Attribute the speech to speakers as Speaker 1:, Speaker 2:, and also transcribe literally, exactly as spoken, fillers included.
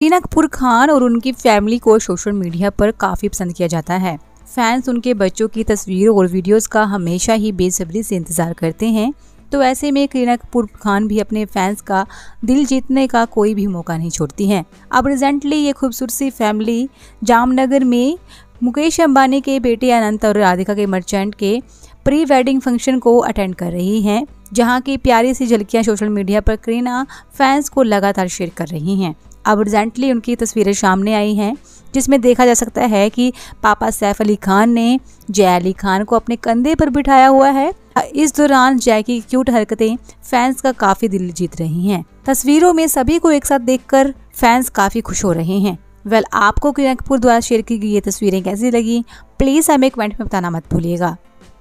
Speaker 1: करीना कपूर खान और उनकी फैमिली को सोशल मीडिया पर काफ़ी पसंद किया जाता है। फैंस उनके बच्चों की तस्वीरों और वीडियोस का हमेशा ही बेसब्री से इंतज़ार करते हैं। तो ऐसे में करीना कपूर खान भी अपने फैंस का दिल जीतने का कोई भी मौका नहीं छोड़ती हैं। अब रिसेंटली ये खूबसूरत सी फैमिली जामनगर में मुकेश अंबानी के बेटे अनंत और राधिका के मर्चेंट के प्री वेडिंग फंक्शन को अटेंड कर रही हैं, जहां की प्यारी सी झलकियां सोशल मीडिया पर करीना फैंस को लगातार शेयर कर रही हैं। अब रिसेंटली उनकी तस्वीरें सामने आई हैं, जिसमें देखा जा सकता है कि पापा सैफ अली खान ने जय अली खान को अपने कंधे पर बिठाया हुआ है। इस दौरान जय की क्यूट हरकतें फैंस का काफी दिल जीत रही हैं। तस्वीरों में सभी को एक साथ देखकर फैंस काफी खुश हो रहे हैं। वेल आपको करीना कपूर द्वारा शेयर की गई ये तस्वीरें कैसी लगी, प्लीज हमें कमेंट में बताना मत भूलिएगा।